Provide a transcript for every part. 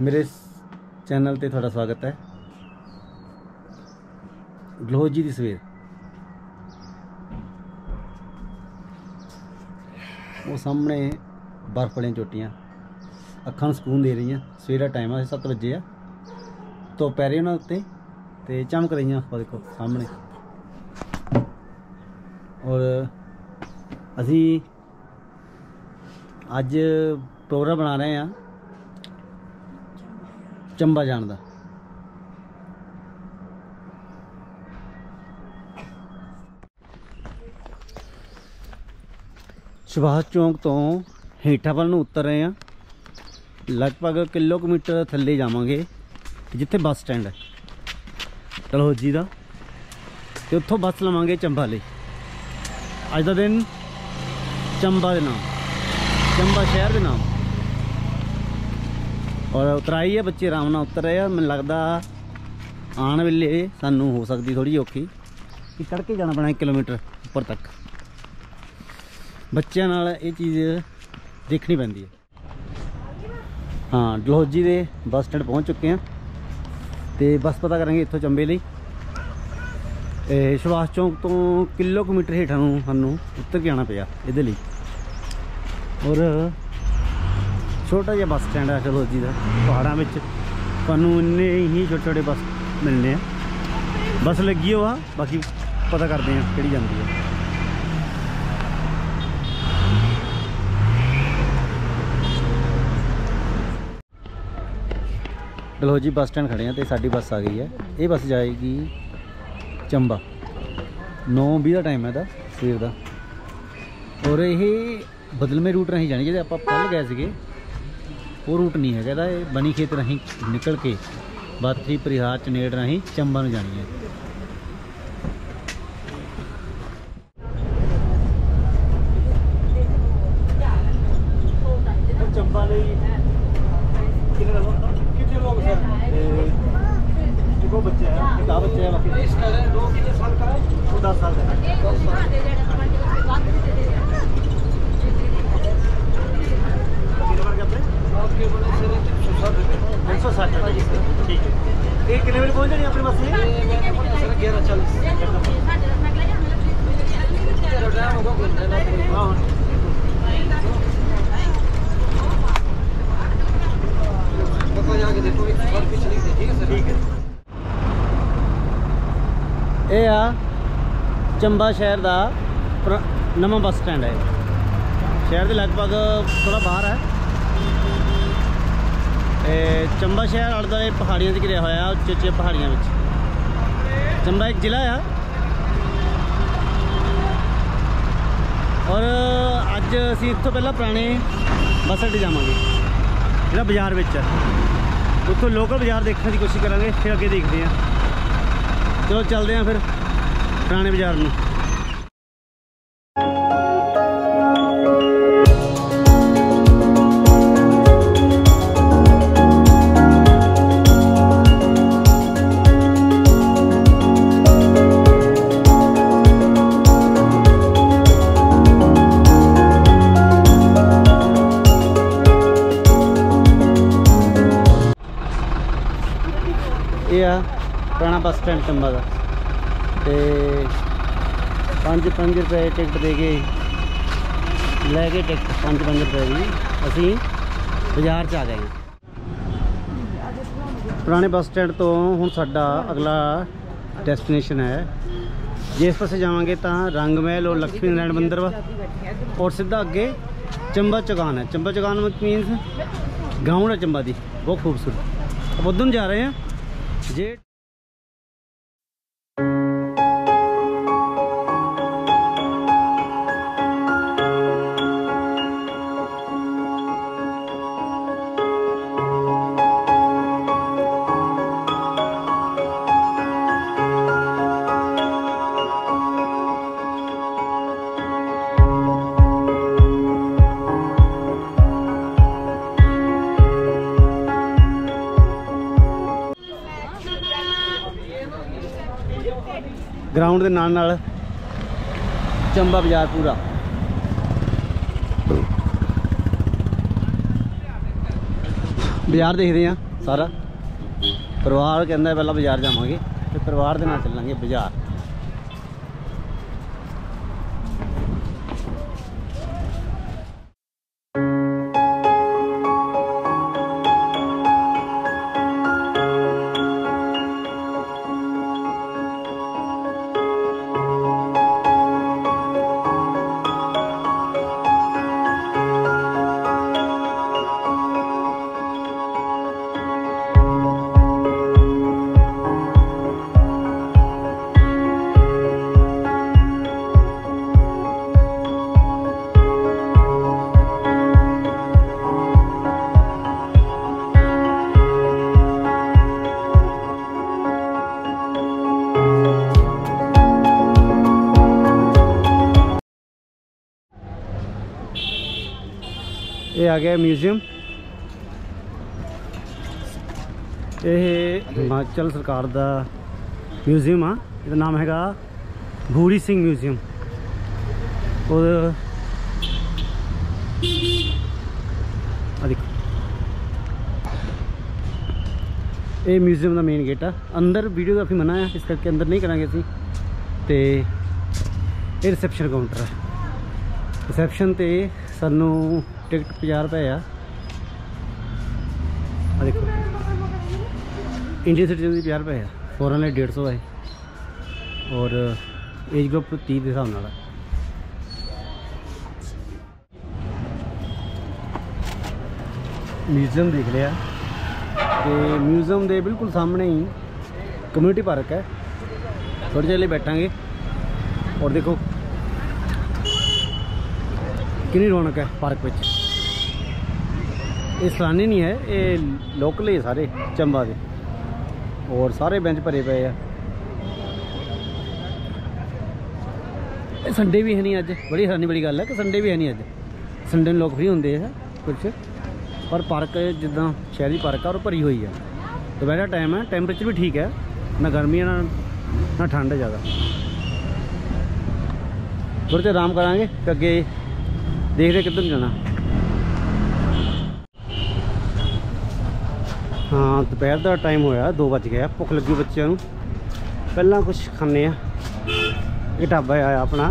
मेरे चैनल ते थोड़ा स्वागत है। डलहौजी दी सवेर वो सामने बर्फ वाली चोटियां अखां नूं सुकून दे रही। सवेर का टाइम है 7 बजे है। तो पैरे उन्होंने उत्ते ते चमक रही। वो देखो सामने। और असी अज प्रोग्राम बना रहे हैं चंबा जाने का। सुभाष चौक तो हेठा वाल उतर रहे हैं। लगभग किलोमीटर थले जावांगे जिथे बस स्टैंड है डलहौजी का। तो उत्थों बस लवांगे चंबा ले। अज का दिन चंबा के नाम, चंबा शहर के नाम। और उतराई है, बच्चे आराम नाल उतर रहे हैं। मैनूं लगदा आने वेले सानूं हो सकती थोड़ी औखी कि चढ़ के जाना पैना 1 किलोमीटर उपर तक। बच्चों नाल ये चीज़ देखनी पैंदी है। हाँ, डलहौजी के बस स्टैंड पहुँच चुके हैं तो बस पता करेंगे इत्थों चंबे लई। सुभाष चौक तो किलोमीटर हेठा सानूं उतर के आना पिया इहदे लई। और छोटा जिहा बस स्टैंड है डलहौजी का। पहाड़ों में तुहानूं इन्ने ही छोटे छोटे बस मिलने हैं। बस लगी हो बाकी पता करते हैं किहड़ी जाती है। डलहौजी बस स्टैंड खड़े हैं तो साडी बस आ गई है। ये बस जाएगी चंबा। 9:20 का टाइम है दा सवेर का। और ये बदलवें रूट राही जानी। जो आप कल गए थे वो रूट नहीं है। ये बनी खेत राही निकल के बाथी परिहार चनेड़ राही चंबा नूं जानी है। चंबा कितने लोग सर? दो बच्चे हैं, क्या बच्चे हैं? बाकी 10 साल का है, 10 साल का है। 160 ठीक है। कितने बजे पहुँच जाएंगे अपनी बस में? 11:40। ठीक है। ये आ चंबा शहर का नवा बस स्टैंड है। शहर के लगभग थोड़ा बाहर है। चंबा शहर आले दुआले पहाड़ियों से घिरिया होया, उच्चे उच्चे पहाड़ियों में। चंबा एक जिला है। और अज असी इत्थों पहला पुराने बस अड्डे जावांगे जिहड़ा बाजार विच है। उत्थों लोकल बाजार देखने की कोशिश करांगे, फिर अगे देखते हैं। चलो चलते हैं फिर पुराने बाजार में। पुराना बस स्टैंड चंबा का। तो 5 रुपए टिकट दे के लैके टिकट 5 रुपए की असी बाजार च आ गए। पुराने बस स्टैंड तो हुण साडा अगला डेस्टिनेशन है। जिस पासे जावांगे तो रंग महल और लक्ष्मी नारायण मंदिर वा। और सीधा अगे चंबा चौगान है। चंबा चौगान मीनस गाँव है चंबा की, बहुत खूबसूरत। अब उधर जा रहे हैं जे। ग्राउंड के नाल नाल चंबा बाजार पूरा। बाजार देखते हैं सारा परिवार कहता पहला बाजार जावांगे तो परिवार के नाल चलांगे बाजार। ये आ गया म्यूजियम। ये हिमाचल सरकार का म्यूजियम आ, इसका नाम हैगा भूरी सिंह म्यूजियम। और देखो ये म्यूजियम का मेन गेट आ। अंदर वीडियोग्राफी मना है, इस करके अंदर नहीं करांगे असीं। ते ये रिसैप्शन काउंटर है। रिसैप्शन ते सानू टिकट 50 रुपए आ। देखो इंडियन सिटीजन की 50 रुपए है, फॉरन 150 है और एज ग्रुप 30 के हिसाब नाल। म्यूजियम देख लिया तो म्यूजियम के बिल्कुल सामने ही कम्यूनिटी पार्क है। थोड़ी देर बैठांगे और देखो कितनी रौनक है पार्क में। ये सलानी नहीं है, ये लोकल ही सारे चंबा के और सारे बेंच भरे पे है। संडे भी है नहीं अज, बड़ी हैरानी बड़ी गल है कि संडे भी है नहीं अज। संडे लोग फ्री होंगे है कुछ, पर पार्क जिदा शहरी पार्क है और भरी हुई है। दोपहर टाइम है, टैंपरेचर भी ठीक है, ना गर्मी है ना ठंड है ज़्यादा। थोड़े देर आराम करांगे तो अगे देख रहे किधर जाना। हाँ दोपहर का टाइम होया, 2 बज गया। भुख लगी बच्चों को, पहला कुछ खाने। ये ढाबा आया अपना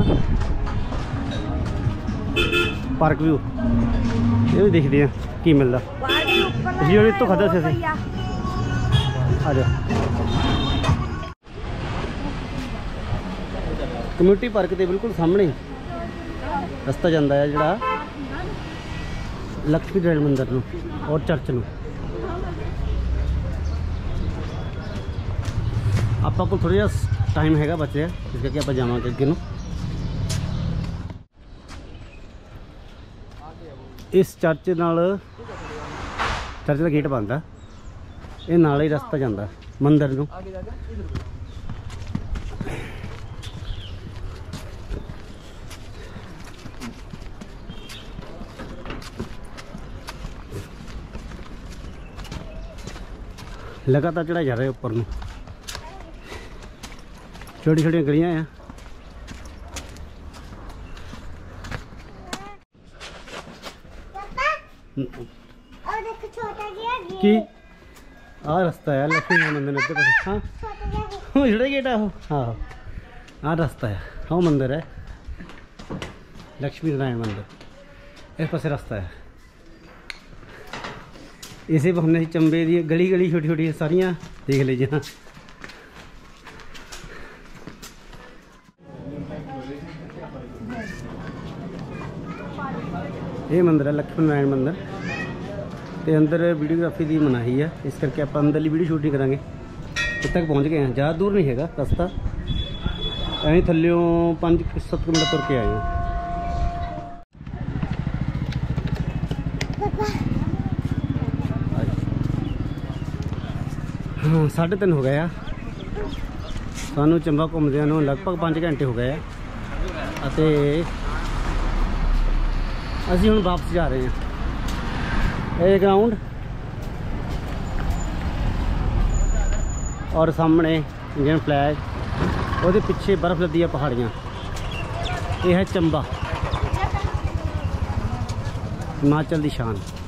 पार्क व्यू, ये भी देखते हैं की मिलता। पिछली तो खादा से आ जाओ। कम्यूनिटी पार्क के बिल्कुल सामने ही रास्ता जाता है जोड़ा लक्ष्मी नारायण मंदिर नूं और चर्च नूं। आपां कोल थोड़ा जिहा टाइम हैगा बचे, इस करके आपां जावांगे अगे नूं। इस चर्च नाल चर्च का गेट बंद है, ये नाल ही रास्ता जाता मंदिर नूं। लगातार चढ़ाई जा रहे ऊपर नूं, छोटी छोटी गलियां हैं। की आ रास्ता है लक्ष्मी नारायण मंदिर ने। हाँ छोटा गेट है, हाँ आ रास्ता है, हाँ मंदिर है लक्ष्मी नारायण मंदिर, इस पासे रास्ता है। इसे हमने चंबे दी गली गली छोटी छोटी सारियां देख लीजिए। हाँ ये मंदिर है लक्ष्मी नारायण मंदिर, तो अंदर वीडियोग्राफी की मनाही है, इस करके आप अंदरली वीडियो शूट नहीं करांगे। इतने तक पहुँच गए हैं, ज़्यादा दूर नहीं है रास्ता, ऐं थल्लों 5-7 मिनट तुर के आए हो। हाँ 3:30 हो गया, सानू चंबा घूमदे नूं लगभग 5 घंटे हो गए। असी हुण वापस जा रहे हैं। ये ग्राउंड और सामने इंडियन फ्लैग, वो पिछे बर्फ लदी है पहाड़ियाँ। ये है चंबा, हिमाचल की शान।